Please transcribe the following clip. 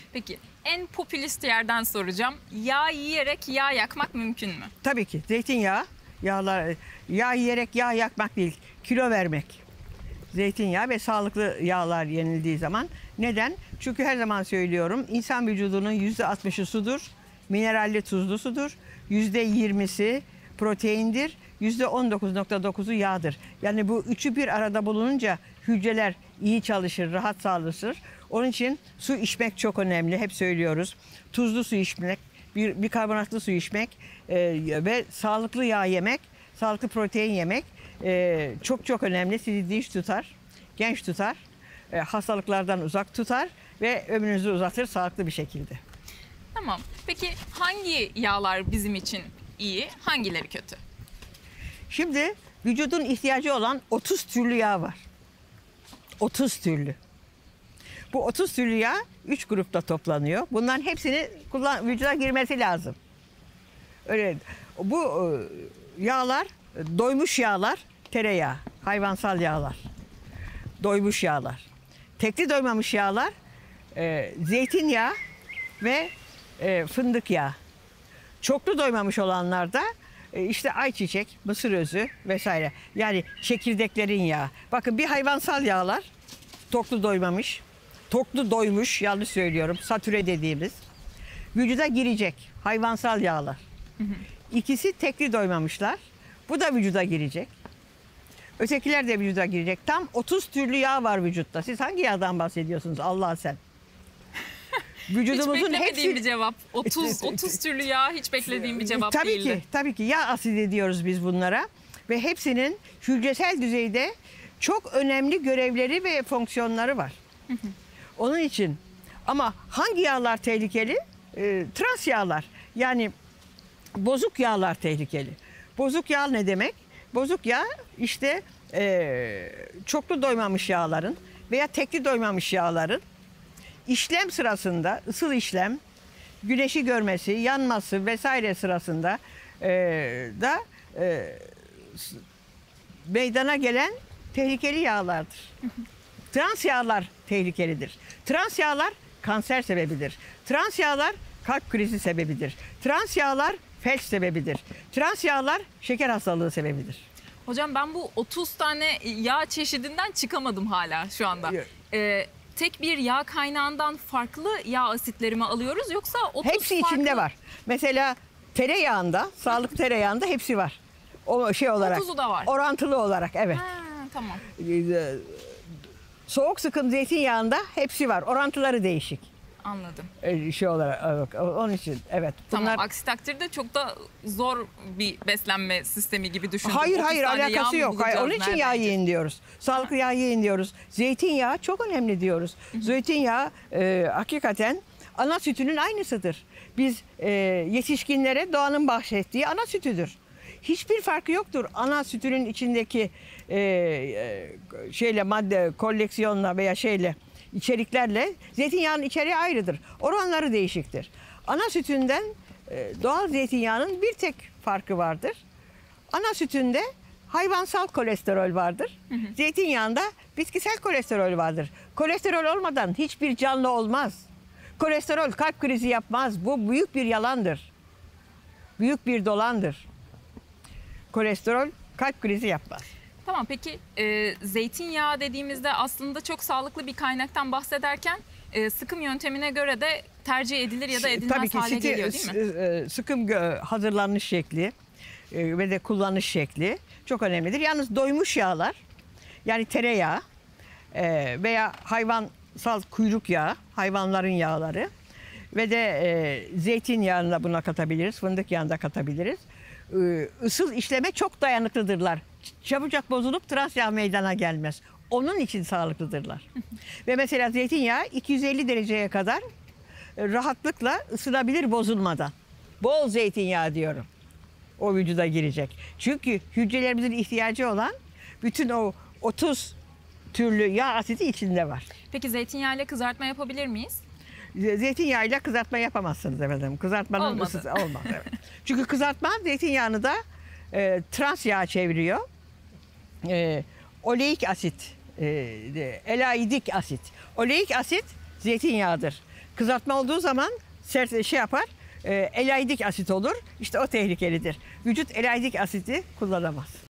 Peki en popülist yerden soracağım. Yağ yiyerek yağ yakmak mümkün mü? Tabii ki zeytinyağı, yağ yiyerek yağ yakmak değil, kilo vermek. Zeytinyağı ve sağlıklı yağlar yenildiği zaman. Neden? Çünkü her zaman söylüyorum, insan vücudunun %60'ı sudur, mineralli tuzlu sudur, %20'si proteindir, %19,9'u yağdır. Yani bu üçü bir arada bulununca hücreler iyi çalışır, rahat sağlanır. Onun için su içmek çok önemli, hep söylüyoruz. Tuzlu su içmek, bir karbonatlı su içmek ve sağlıklı yağ yemek, sağlıklı protein yemek çok çok önemli. Sizi dinç tutar, genç tutar, hastalıklardan uzak tutar ve ömrünüzü uzatır sağlıklı bir şekilde. Tamam. Peki hangi yağlar bizim için iyi, hangileri kötü? Şimdi vücudun ihtiyacı olan 30 türlü yağ var. 30 türlü. Bu 30 türlü yağ 3 grupta toplanıyor. Bunların hepsini vücuda girmesi lazım. Öyle. Bu yağlar, doymuş yağlar, tereyağı, hayvansal yağlar. Doymuş yağlar. Tekli doymamış yağlar, zeytinyağı ve fındık yağı. Çoklu doymamış olanlar da işte ayçiçek, mısır özü vesaire. Yani çekirdeklerin yağı. Bakın bir hayvansal yağlar, toklu doymamış, toklu doymuş, yanlış söylüyorum, satüre dediğimiz. Vücuda girecek hayvansal yağlar. İkisi tekli doymamışlar. Bu da vücuda girecek. Ötekiler de vücuda girecek. Tam 30 türlü yağ var vücutta. Siz hangi yağdan bahsediyorsunuz Allah sen? Vücudumuzun hiç beklemediğim bir cevap. 30 türlü yağ hiç beklediğim bir cevap değildi. Tabii ki yağ asidi diyoruz biz bunlara. Ve hepsinin hücresel düzeyde çok önemli görevleri ve fonksiyonları var. Onun için ama hangi yağlar tehlikeli? Trans yağlar. Yani bozuk yağlar tehlikeli. Bozuk yağ ne demek? Bozuk yağ işte çoklu doymamış yağların veya tekli doymamış yağların işlem sırasında, ısıl işlem, güneşi görmesi, yanması vesaire sırasında da meydana gelen tehlikeli yağlardır. Trans yağlar tehlikelidir. Trans yağlar kanser sebebidir. Trans yağlar kalp krizi sebebidir. Trans yağlar felç sebebidir. Trans yağlar şeker hastalığı sebebidir. Hocam ben bu 30 tane yağ çeşidinden çıkamadım hala şu anda. Tek bir yağ kaynağından farklı yağ asitleri mi alıyoruz yoksa 30 hepsi farklı... içinde var. Mesela tereyağında, sağlıklı tereyağında hepsi var. O şey olarak. 30'u da var. Orantılı olarak evet. Ha, tamam. Soğuk sıkım zeytinyağında hepsi var. Orantıları değişik. Anladım. Şey olarak onun için evet. Tamam, aksi takdirde çok da zor bir beslenme sistemi gibi düşündüm. Hayır alakası yok. Hayır, onun için yağ yiyin diyoruz. Sağlıklı yağ yiyin diyoruz. Zeytinyağı çok önemli diyoruz. Zeytinyağı hakikaten ana sütünün aynısıdır. Biz yetişkinlere doğanın bahşettiği ana sütüdür. Hiçbir farkı yoktur. Ana sütünün içindeki madde koleksiyonla veya içeriklerle zeytinyağının içeriği ayrıdır. Oranları değişiktir. Ana sütünden doğal zeytinyağının bir tek farkı vardır. Ana sütünde hayvansal kolesterol vardır. Zeytinyağında bitkisel kolesterol vardır. Kolesterol olmadan hiçbir canlı olmaz. Kolesterol kalp krizi yapmaz. Bu büyük bir yalandır. Büyük bir dolandır. Kolesterol kalp krizi yapmaz. Tamam, peki zeytinyağı dediğimizde aslında çok sağlıklı bir kaynaktan bahsederken sıkım yöntemine göre de tercih edilir ya da edilmez hale geliyor değil mi? Sıkım hazırlanış şekli ve de kullanış şekli çok önemlidir. Yalnız doymuş yağlar yani tereyağı veya hayvansal kuyruk yağı, hayvanların yağları ve de zeytinyağını da buna katabiliriz, fındık yağını da katabiliriz. Isıl işleme çok dayanıklıdırlar. Çabucak bozulup trans yağ meydana gelmez. Onun için sağlıklıdırlar. Ve mesela zeytinyağı 250 dereceye kadar rahatlıkla ısınabilir bozulmadan. Bol zeytinyağı diyorum. O vücuda girecek. Çünkü hücrelerimizin ihtiyacı olan bütün o 30 türlü yağ asidi içinde var. Peki zeytinyağıyla kızartma yapabilir miyiz? Zeytinyağıyla kızartma yapamazsınız efendim. Kızartmanın ısısı olmaz. Evet. Çünkü kızartma zeytinyağını da trans yağ çeviriyor. Oleik asit, elaidik asit. Oleik asit zeytinyağıdır. Kızartma olduğu zaman sert şey yapar. Elaidik asit olur. İşte o tehlikelidir. Vücut elaidik asiti kullanamaz.